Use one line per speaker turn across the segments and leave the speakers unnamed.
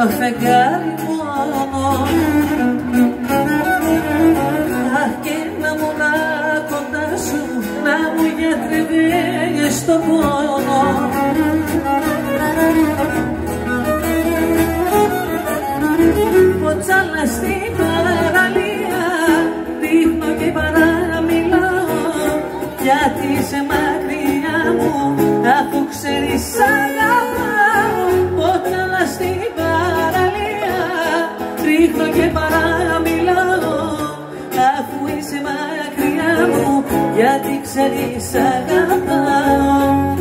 φεγγάρι μόνο. Αχ, και να ήμουν κοντά σου, να μου γιατρεύες στον πόνο. Ποτσάλα στην παραλία, δείχνω και παραμιλάω, γιατί είσαι μακριά μου, αφού ξέρεις αγαπάω. Ποτσάλα στην παραλία, δείχνω και παραμιλάω, αφού είσαι μακριά μου, γιατί ξέρεις αγαπάω.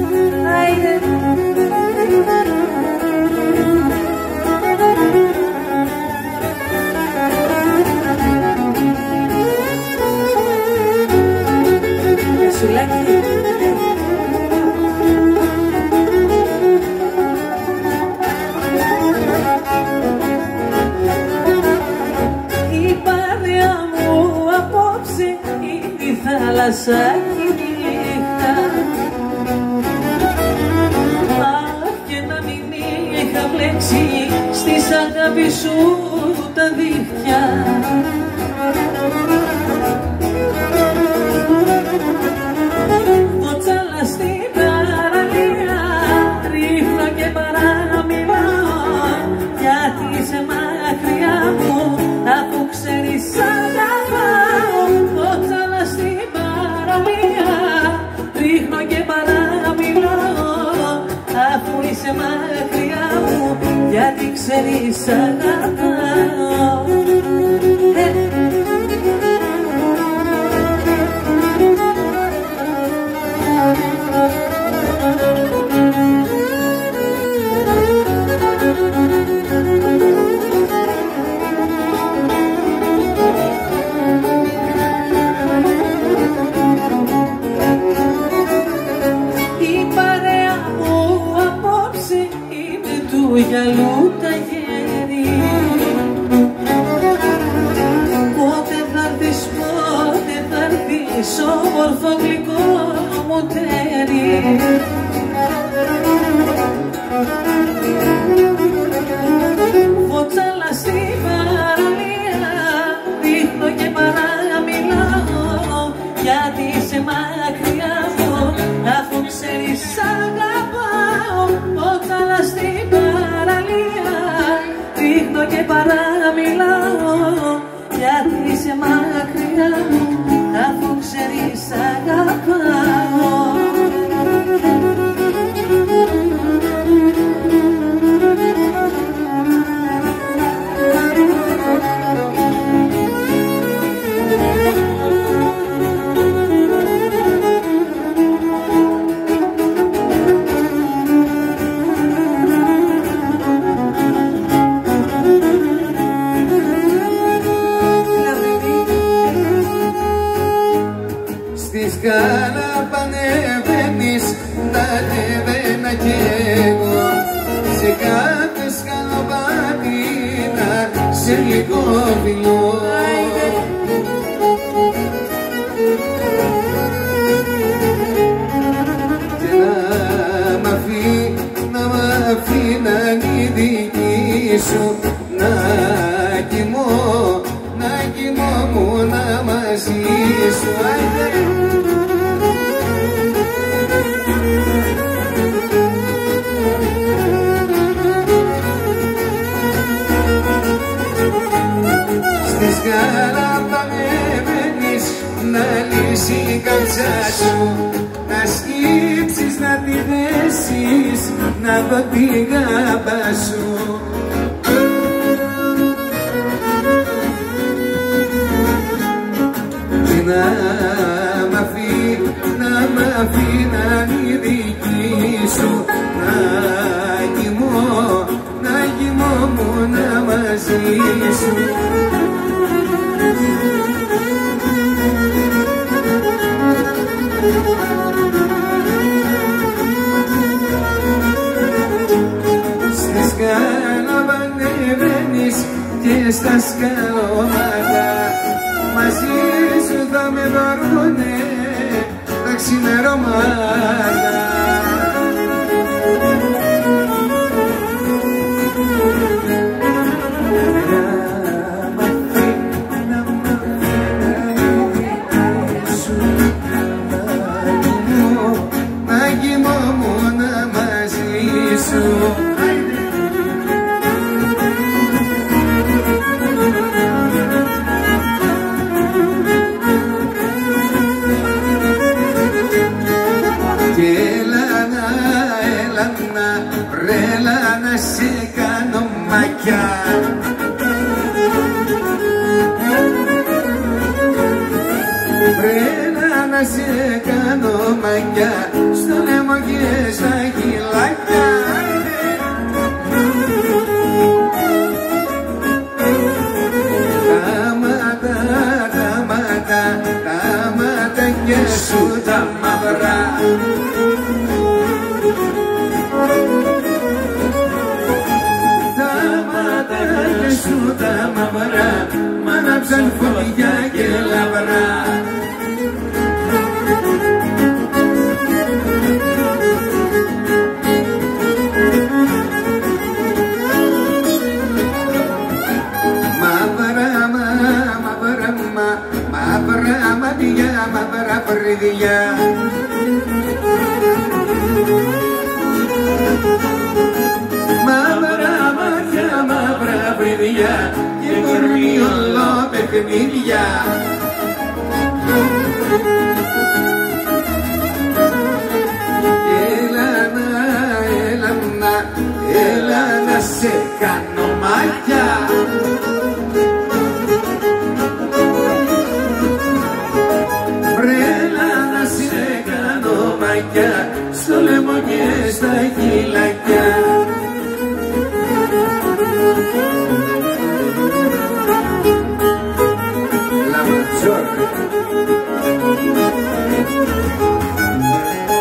Η παρέα μου απόψε είναι η θάλασσα και η νύχτα. Αχ, και να μην είχα μπλέξει στις αγάπη σου τα δίχτυα. Ποτσάλα στην παραλία, ρίχνω και παραμιλάω, γιατί είσαι μακριά μου, αφού ξέρεις αγαπάω. Ποτσάλα στην παραλία, ρίχνω και παραμιλάω, αφού είσαι μακριά μου, γιατί ξέρεις αγαπάω. Γυαλού τα γέρι, πότε θα έρθεις, πότε θα έρθεις, όμορφο γλυκό μου τέρι. Ποτσάλα στην παραλία, δείχνω και παραμιλάω, γιατί είσαι μακριά μου, αφού ξέρεις αγαπάω. Ποτσάλα στην παραλία, δείχνω και παραμιλάω, γιατί είσαι μακριά μου, αφού ξέρεις αγαπάω.
Στη σκάλα πανεβαίνεις, να ανεβαίνα κι εγώ, σε κάθε σκαλοπάτι να σε λίγο φιλώ. Και να μ' αφήναν οι δικοί σου, να κοιμόμουν μαζί σου. Στη σκάλα πανεβαίνεις, να λύσει η καρδιά σου, να σκύψεις, να τη δέσεις, να δω τη γάμπα σου. Να μ' αφήναν οι δικοί σου, να κοιμόμουν μαζί σου. Στη σκάλα πανεβαίνεις και στα σκαλώματα, μαζί σου θα με δωρούνε τα ξημερώματα. κάνω μαγιά στο λαιμό και στα χειλάκια. Τα ματάκια σου τα μαυρά, τα ματάκια σου τα μαυρά μ' άναψαν φωτιά και λαμπρά. Μαύρα μάτια, μαύρα φρύδια, μαύρα μάτια, μαύρα φρύδια και κορμί όλο παιχνίδια. Έλα να σε κάνω μάτια. Στο λαιμό και στα χειλάκια. Λαματζόρ.